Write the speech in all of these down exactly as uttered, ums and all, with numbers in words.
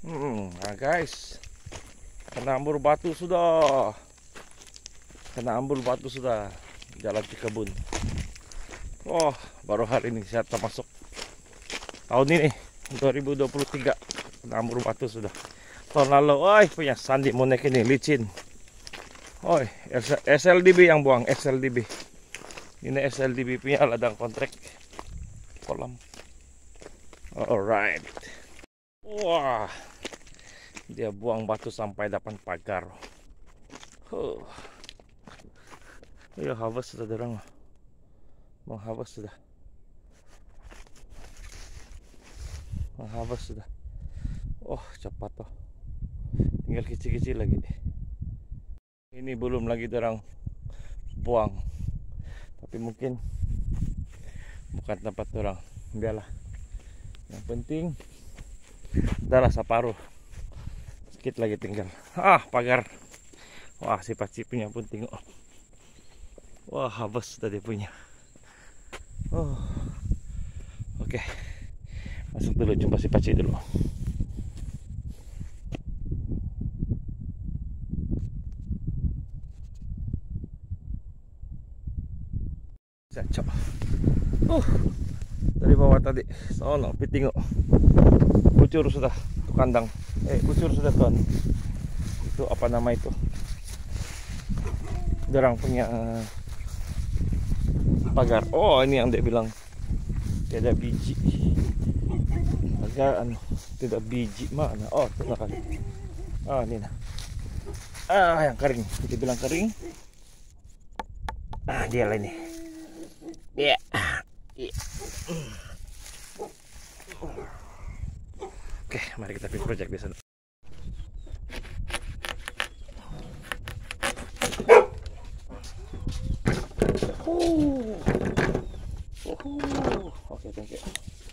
Hmm, nah guys, kena ambur batu sudah. Kena ambur batu sudah. Jalan Cikebun. Oh, baru hari ini saya termasuk tahun ini dua ribu dua puluh tiga. Kena ambur batu sudah. Tahun lalu, oi punya Sandi Monek ini licin. Oi, S L D B yang buang, S L D B. Ini S L D B punya ladang kontrak kolam. Alright. Wah, dia buang batu sampai depan pagar. Huh. Ya harvest sudah dorang. Mau harvest sudah. Mau harvest sudah. Oh cepat toh. Tinggal kecil-kecil lagi. Ini belum lagi dorang buang. Tapi mungkin bukan tempat dorang. Biarlah. Yang penting adalah separuh. Sedikit lagi tinggal. Ah pagar. Wah si paci punya pun tengok. Wah habis tadi punya. Oh. Oke. Masuk dulu, jumpa si paci dulu. Cocok. Uh. Dari bawah tadi. Sono pitingok. Kucur sudah ke kandang. Eh kucur sudah tuan. Itu apa nama itu? Dorang punya pagar. Oh ini yang dia bilang tidak biji. Pagar anu tidak biji mana? Oh itu kali. Ah ini nah. Ah yang kering. Dia bilang kering. Ah dia lah ini. Ya. Yeah. Yeah. Oke, mari kita pilih project di sana. Uh. Uh. Oke, thank you.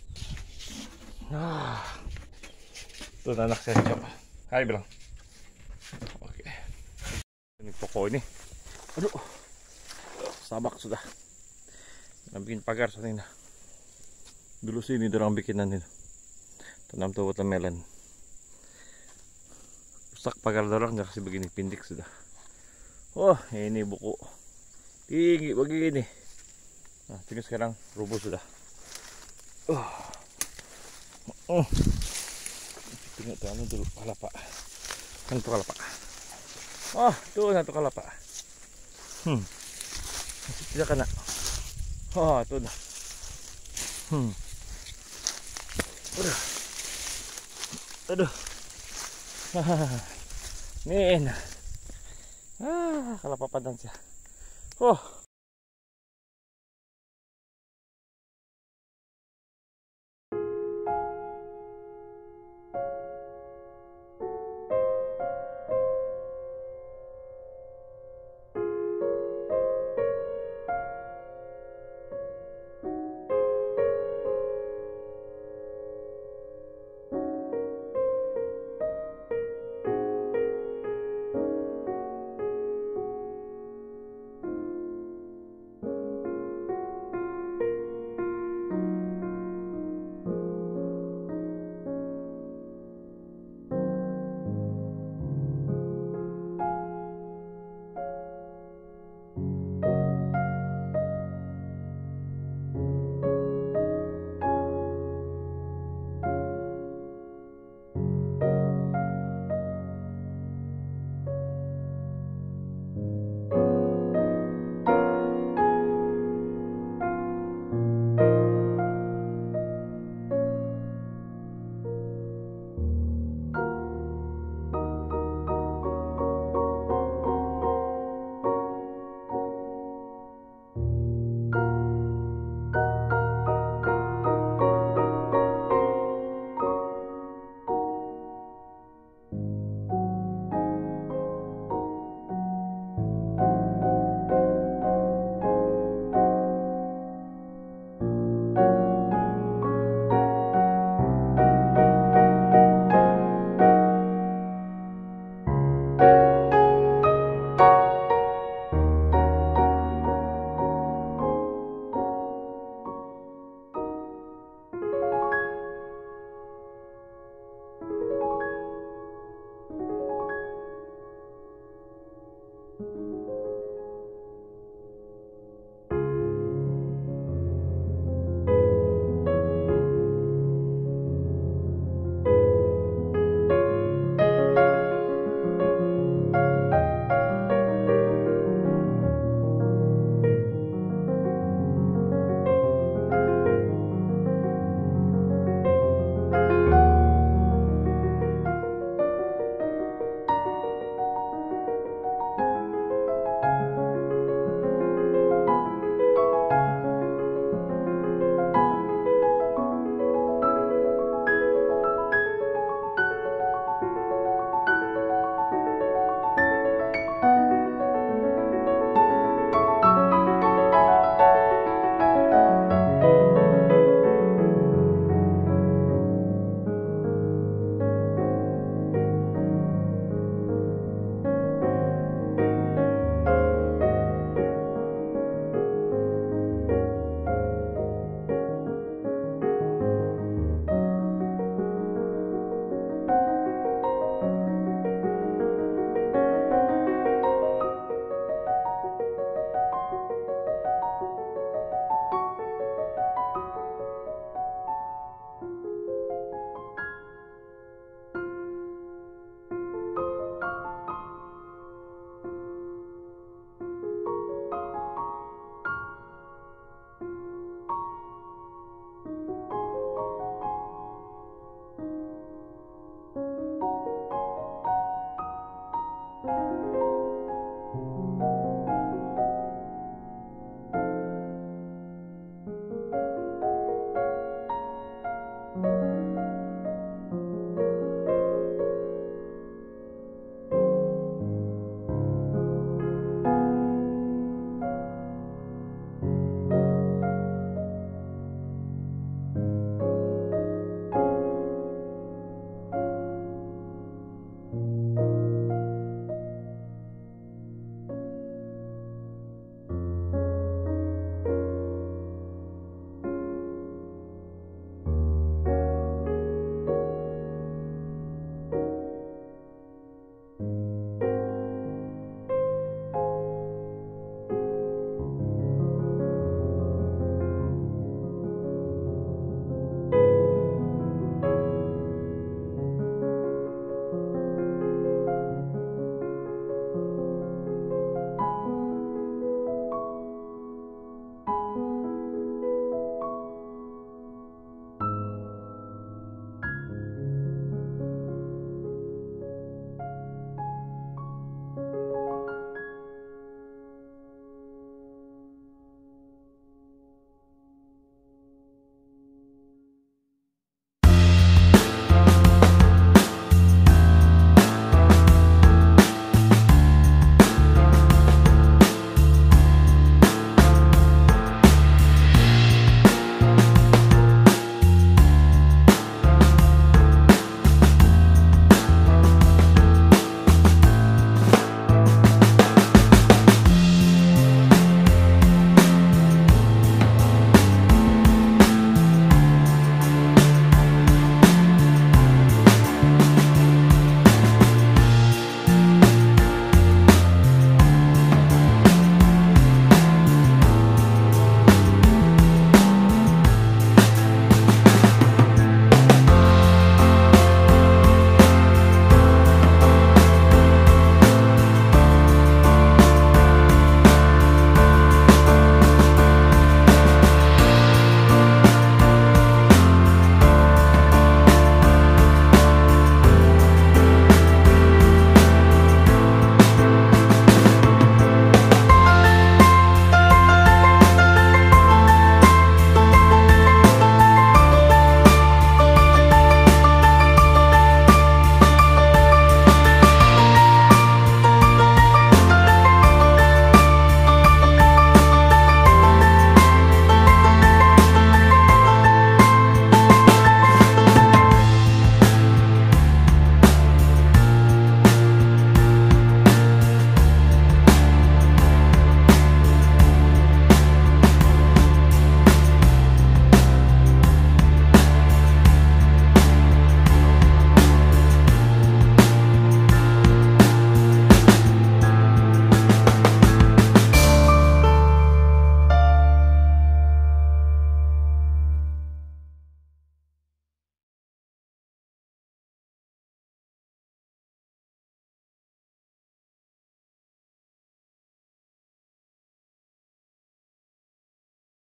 Ah. Tuh anak saya coba. Hai bilang. Oke. Ini pokok ini. Aduh. Sabak sudah. Kita bikin pagar sana ini. Dulu sini dorang bikinan ini. Tanam tuh watermelon. Rusak pagar dorang nggak kasih begini, pindik sudah. Oh ini buku tinggi begini. Nah ini sekarang rubuh sudah. Uh. Uh. Tengok tuh anu dulu kelapa. Kan tuh kelapa. Oh tuh satu kelapa. Hmm. Masih tidak kena. Oh tuh dah. Hmm. Udah. Aduh. Nih. Ah, kelapa padan sih. Oh.